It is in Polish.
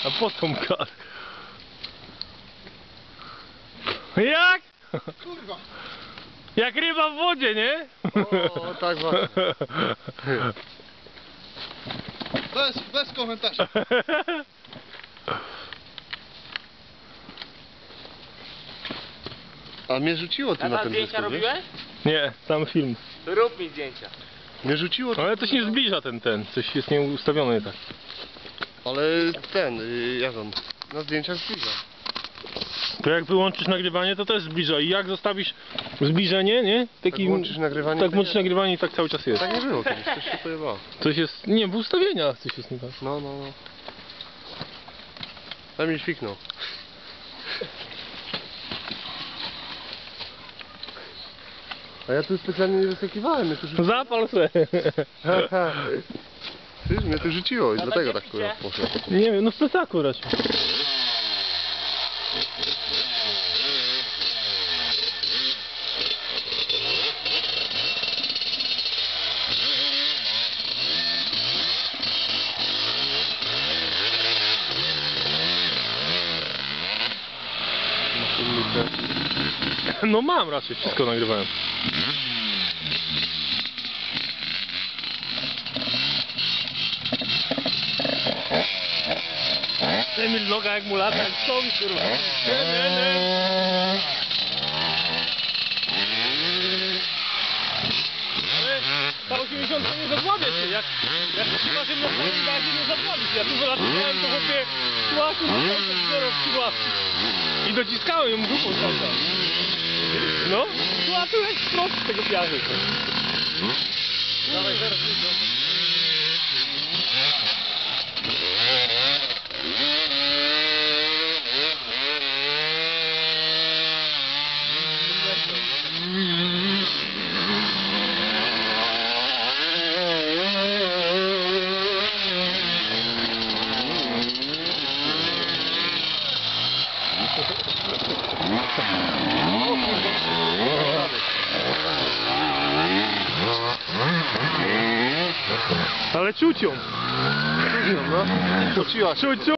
A potem gaz. Jak? Kurwa! Jak ryba w wodzie, nie? O, tak właśnie. Bez komentarzy. A mnie rzuciło tu na ten zdjęcia dysku, wiesz? robiłeś? Nie, sam film. To rób mi zdjęcia. Mnie rzuciło tu. Ale to się nie zbliża ten. Coś jest nieustawione tak. Ale ten, jak on? Na zdjęciach zbliża. To jak wyłączysz nagrywanie, to też zbliża. I jak zostawisz zbliżenie, nie? Tak włączysz nagrywanie, Tak tak włączysz nie- nagrywanie i tak cały czas jest. Tak nie było kiedyś, coś się pojebało. Coś jest, nie, w ustawieniach coś jest nie tak. No. Emil fiknął. A ja tu specjalnie nie wyskakiwałem, mnie tu rzuciło. Zapal se. Wiesz, mnie tu rzuciło i dlatego tak kurwa poszło. Nie wiem, no w plecaku raczej. No mam raczej, wszystko nagrywałem. Emil noga jak mu lata, jak stoi, kurwa. Ta 80 nie zadłabia się, jak chyba, że mnie w bardziej nie zadłabić. Ja tu wylatywałem, to chłopie tłaku, zero w łapki. I dociskałem ją dupą cały czas. No, tłaku jak strop z tego piachy. Dawaj, zaraz ale ciucią. No, rzuciła się. Ciuciu!